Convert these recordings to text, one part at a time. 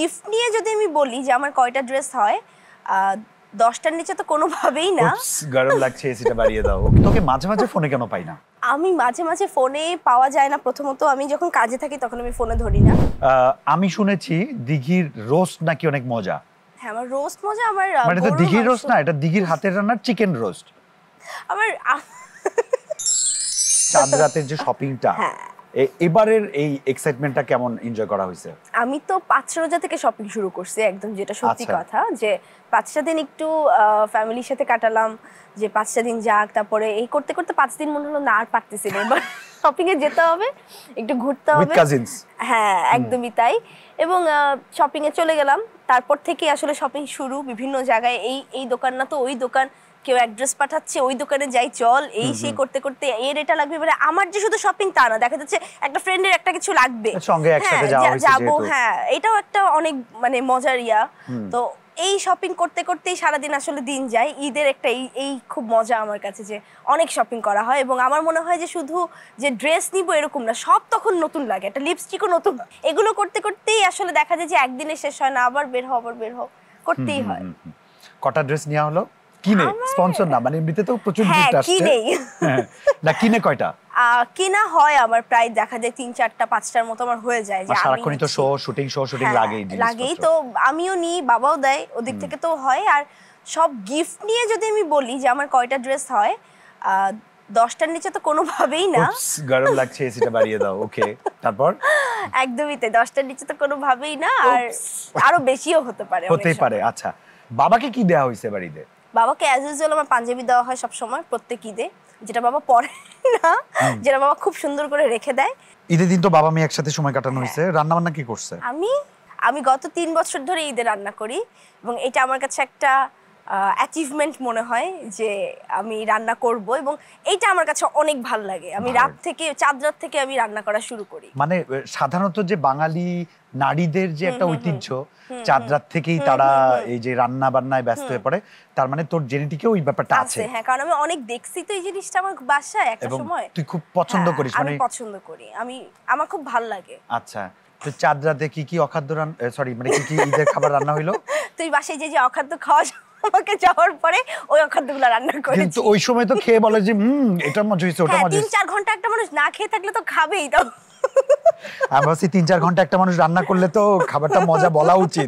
Gift নিয়ে যদি আমি বলি যে আমার কয়টা ড্রেস হয় 10টার নিচে তো কোনোভাবেই না। গরম লাগছে, এসিটা বাড়িয়ে দাও। তোকে মাঝে মাঝে ফোনে কেন পাই না? আমি মাঝে মাঝে ফোনে পাওয়া যায় না। প্রথমত আমি যখন কাজে থাকি তখন আমি ফোনে ধরি না। আমি শুনেছি দিঘির রোস্ট নাকি অনেক মজা। হ্যাঁ, আমার রোস্ট মজা। আমার মানে তো দিঘির রোস্ট না, এটা দিঘির হাতের রান্নার চিকেন রোস্ট। আমার চাঁদ রাতের যে শপিংটা, এবারের এই এক্সাইটমেন্টটা কেমন এনজয় করা হয়েছে? আমি তো 5 রোজা থেকে শপিং শুরু করছি, একদম যেটা সত্যি কথা, যে 5টা দিন একটু ফ্যামিলির সাথে কাটালাম, যে 5টা দিন যাক। তারপরে এই করতে করতে 5 দিন মনে হলো না আর পারতেছি না, এবার শপিং এ যেতে হবে, একটু ঘুরতে হবে। হ্যাঁ, একদমই তাই। এবং শপিং এ চলে গেলাম। তারপর থেকে আসলে শপিং শুরু, বিভিন্ন জায়গায় এই দোকান না তো ওই দোকান, কেউ অ্যাড্রেস পাঠাচ্ছে, ওই দোকানে যাই চল, এই সেই করতে করতে এর এটা লাগবে। মানে আমার যে শুধু শপিং তা না, দেখা যাচ্ছে একটা ফ্রেন্ডের একটা কিছু লাগবে, সঙ্গে একসাথে যাবো। হ্যাঁ, এটাও একটা অনেক মানে মজার ইয়া। তো এই শপিং করতে করতেই সারাদিন আসলে দিন যায়। ঈদের একটা এই খুব মজা আমার কাছে, যে অনেক শপিং করা হয়। এবং আমার মনে হয় যে শুধু যে ড্রেস নিবো এরকম না, সব তখন নতুন লাগে, একটা লিপস্টিকও নতুন। এগুলো করতে করতেই আসলে দেখা যায় যে একদিনে শেষ হয় না, আবার বের হও করতেই হয়। কটা ড্রেস নেওয়া হলো? কিনে, স্পন্সর না, মানে এমনিতে তো প্রচুর গিফট আসছে। না কিনে কয়টা? কিনা হয় আমার প্রায় দেখা যায় 3, 4টা, 5টার মতো আমার হয়ে যায়। যে সারাক্ষণই তো শুটিং লাগেই তো আমিও নিই, বাবাও দেয়, ওদিক থেকে তো হয়। আর সব গিফট নিয়ে যদি আমি বলি যে আমার কয়টা ড্রেস হয় 10টার নিচে তো কোনোভাবেই না। গরম লাগছে, এসিটা বাড়িয়ে দাও। ওকে, তারপর? একদমই তাই, 10টার নিচে তো কোনোভাবেই না, আর আরো বেশিও হতে পারে। আচ্ছা, বাবাকে কি দেওয়া হয়েছে বাড়িতে? বাবাকে অ্যাজ ইউজুয়াল আমার পাঞ্জাবি দেওয়া হয় সবসময়, প্রত্যেক ঈদে, যেটা বাবা পরে না, যেটা বাবা খুব সুন্দর করে রেখে দেয়। ঈদের দিন তো বাবা মেয়ে একসাথে সময় কাটানো হয়েছে। রান্না বান্না কি করছে? আমি গত 3 বছর ধরে ঈদে রান্না করি, এবং এটা আমার কাছে একটা অ্যাচিভমেন্ট মনে হয় যে আমি রান্না করব, এবং এইটা আমার কাছে অনেক ভালো লাগে। আমি চাঁদ রাত থেকে আমি রান্না করা শুরু করি। মানে সাধারণত যে বাঙালি নারীদের যে একটা ঐতিহ্য, চাঁদ রাত থেকেই তারা এই যে রান্না বান্নায় ব্যস্ত হয়ে পড়ে, তার মানে তোর জেনেটিকে ওই ব্যাপারটা আছে। হ্যাঁ, কারণ আমি অনেক দেখছি তো এই জিনিসটা আমার বাসায় একটা সময়। তুই খুব পছন্দ করিস? মানে আমি পছন্দ করি, আমার খুব ভালো লাগে। আচ্ছা, তো চাঁদ রাতে কি অখাদ্য মানে কি ঈদের খাবার রান্না হইলো? তুই বাসায় যে অখাদ্য খাওয়া আমাকে যাওয়ার পরে ওই অখাদ্যগুলো রান্না করেছি। কিন্তু ওই সময় তো খেয়ে বলে যে এটা মজা হয়েছে, ওটা মজা হয়েছে। 3-4 ঘন্টা একটা মানুষ না খেয়ে থাকলে তো খাবেই। তো আমি ভাবছি 3-4 ঘন্টা একটা মানুষ রান্না করলে তো খাবারটা মজা বলা উচিত।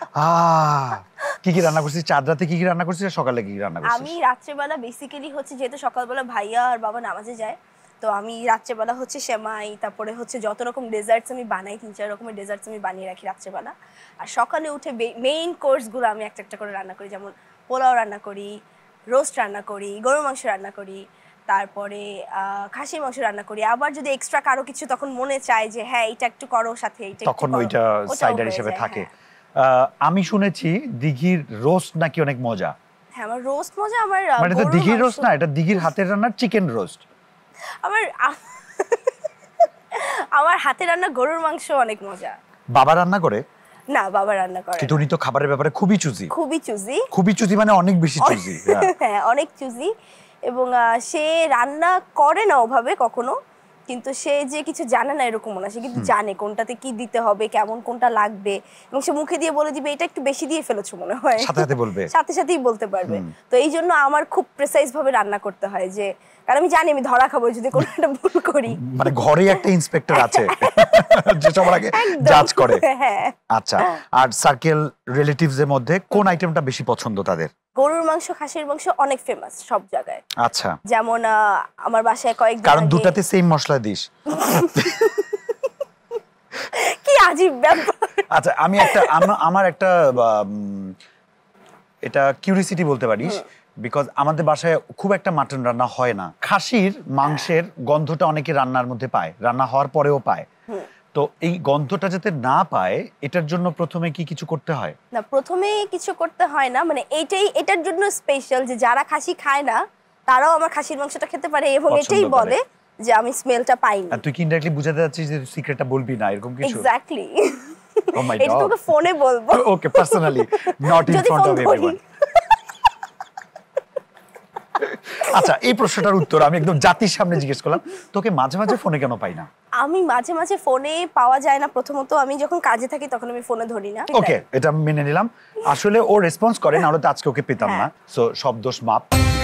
কি রান্না করছিস চাঁদ রাতে? কি রান্না করছিস? সকালে কি রান্না করছিস? আমি রাত্রেবেলা বেসিক্যালি হচ্ছে, যেহেতু সকালবেলা ভাইয়া আর বাবা নামাজে যায়, তো আমি রাত্রেবেলা হচ্ছে সেমাই, তারপরে হচ্ছে যত রকম ডেজার্টস আমি বানাই, 3-4 রকমের ডেজার্টস আমি বানিয়ে রাখি রাত্রেবেলা। আর সকালে উঠে মেইন কোর্সগুলো আমি একটা একটা করে রান্না করি, যেমন পোলাও রান্না করি, রোস্ট রান্না করি, গরুর মাংস রান্না করি, তারপরে খাসির মাংস রান্না করি। আবার যদি এক্সট্রা কারো কিছু তখন মনে চায় যে হ্যাঁ এটা একটু করো সাথে, তখন ওইটা সাইডার হিসেবে থাকে। আমি শুনেছি দিঘির রোস্ট নাকি অনেক মজা। হ্যাঁ, আমার রোস্ট মজা। মানে তো দিঘির রোস্ট না, এটা দিঘির হাতের রান্নার চিকেন রোস্ট। আমার হাতের রান্না গরুর মাংস অনেক মজা। বাবা রান্না করে? না, বাবা রান্না করে। কিন্তু উনি তো খাবারের ব্যাপারে খুবই চুজি মানে অনেক বেশি চুজি। হ্যাঁ, অনেক চুজি। এবং সে রান্না করে না ওভাবে কখনো, কিন্তু সে যে কিছু জানে না এরকম না, সে কিন্তু জানে কোনটাতে কি দিতে হবে, কেমন কোনটা লাগবে, এবং সে মুখে দিয়ে বলে দিবে এটা একটু বেশি দিয়ে ফেলেছো মনে হয়, সাথে সাথেই বলতে পারবে। তো এই জন্য আমার খুব প্রেসাইজ ভাবে রান্না করতে হয়, যে কারণ আমি জানি আমি ধরা খাবো যদি কোনটা ভুল করি। মানে ঘরে একটা ইন্সপেক্টর আছে যে সবার আগে জাজ করে। আচ্ছা, আর সার্কেল রিলেটিভস এর মধ্যে কোন আইটেমটা বেশি পছন্দ তাদের? গরুর মাংস, খাসির মাংস অনেক ফেমাস সব জায়গায়। আচ্ছা, যেমন আমার বাসায় কয়েকদিন কারণ দুটাতে সেম মশলা দিস। কি আজীব ব্যাপার। আচ্ছা, আমার একটা এটা কিউরিওসিটি বলতে পারিস, বিকজ আমাদের বাসায় খুব একটা মাটন রান্না হয় না। খাসির মাংসের গন্ধটা অনেকে রান্নার মধ্যে পায়, রান্না হওয়ার পরেও পায়। তো এই গন্ধটা যাতে না পায় এটার জন্য প্রথমে কি কিছু করতে হয়? না, প্রথমে কিছু করতে হয় না, মানে এটার জন্য স্পেশাল যে যারা খাসি খায় না তারাও আমার খাসির মাংসটা খেতে পারে, এবং এটাই বলে যে আমি স্মেলটা পাই না। তুই কি ইনডাইরেক্টলি বুঝাতে যাচ্ছিস যে সিক্রেটটা বলবি না এরকম কিছু? এক্স্যাক্টলি। ও মাই গড, এটা তোকে ফোনে বলবো। Okay, personally, not in front of everyone. আচ্ছা, এই প্রশ্নটার উত্তর আমি একদম জাতির সামনে জিজ্ঞেস করলাম, তোকে মাঝে মাঝে ফোনে কেন পাই না? আমি মাঝে মাঝে ফোনে পাওয়া যায় না, প্রথমত আমি যখন কাজে থাকি তখন আমি ফোনে ধরি না। ওকে, এটা মেনে নিলাম। আসলে ও রেসপন্স করে, না হলে তো আজকে ওকে পেতাম না। সো সব দোষ মাপ।